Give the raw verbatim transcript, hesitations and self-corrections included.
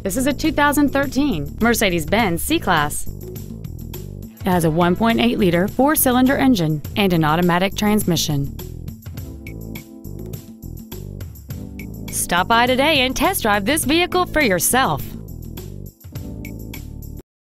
This is a two thousand thirteen Mercedes-Benz C-Class. It has a one point eight liter four-cylinder engine and an automatic transmission. Stop by today and test drive this vehicle for yourself.